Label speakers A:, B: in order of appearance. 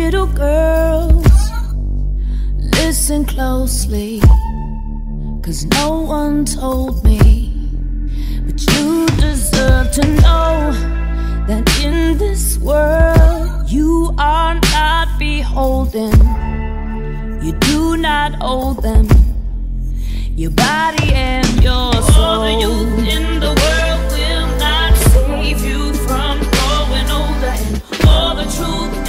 A: Little girls, listen closely, 'cause no one told me. But you deserve to know that in this world you are not beholden. You do not owe them your body and your soul. All the youth in the world will not save you from growing older, and all the truth